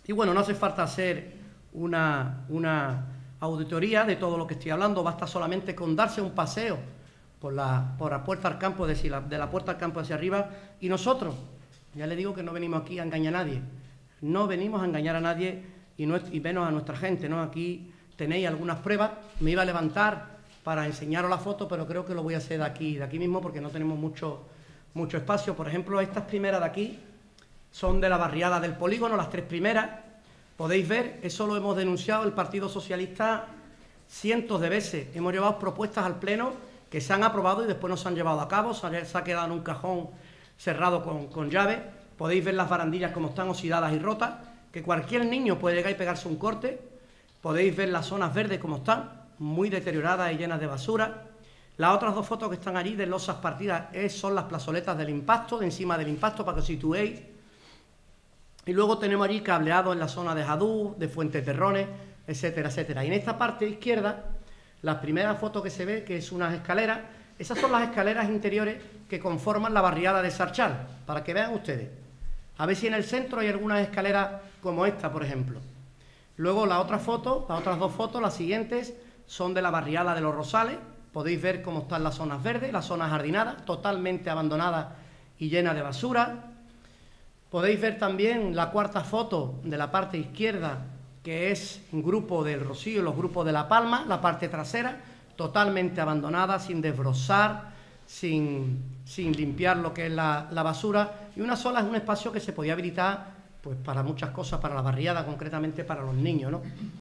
Y bueno, no hace falta hacer una auditoría de todo lo que estoy hablando, basta solamente con darse un paseo por la puerta al campo, de la puerta al campo hacia arriba, y nosotros, ya le digo que no venimos aquí a engañar a nadie, no venimos a engañar a nadie y menos a nuestra gente, ¿no? Aquí tenéis algunas pruebas, me iba a levantar para enseñaros la foto, pero creo que lo voy a hacer de aquí mismo porque no tenemos mucho espacio. Por ejemplo, estas primeras de aquí son de la barriada del polígono, las 3 primeras. Podéis ver, eso lo hemos denunciado el Partido Socialista cientos de veces. Hemos llevado propuestas al Pleno que se han aprobado y después no se han llevado a cabo, se ha quedado en un cajón cerrado con llave. Podéis ver las barandillas como están oxidadas y rotas, que cualquier niño puede llegar y pegarse un corte. Podéis ver las zonas verdes como están, muy deterioradas y llenas de basura. Las otras 2 fotos que están allí de losas partidas son las plazoletas del impacto, de encima del impacto, para que os situéis. Y luego tenemos allí cableado en la zona de Jadú, de Fuenteterrones, etcétera, etcétera. Y en esta parte izquierda, la primera foto que se ve, que es unas escaleras, esas son las escaleras interiores que conforman la barriada de Sarchal, para que vean ustedes. A ver si en el centro hay algunas escaleras como esta, por ejemplo. Luego la otra foto, las otras 2 fotos, las siguientes, son de la barriada de Los Rosales. Podéis ver cómo están las zonas verdes, las zonas jardinadas, totalmente abandonadas y llenas de basura. Podéis ver también la cuarta foto de la parte izquierda, que es un grupo del Rocío y los grupos de La Palma, la parte trasera, totalmente abandonada, sin desbrozar, sin limpiar lo que es la basura. Y una sola es un espacio que se podía habilitar pues, para muchas cosas, para la barriada, concretamente para los niños, ¿no?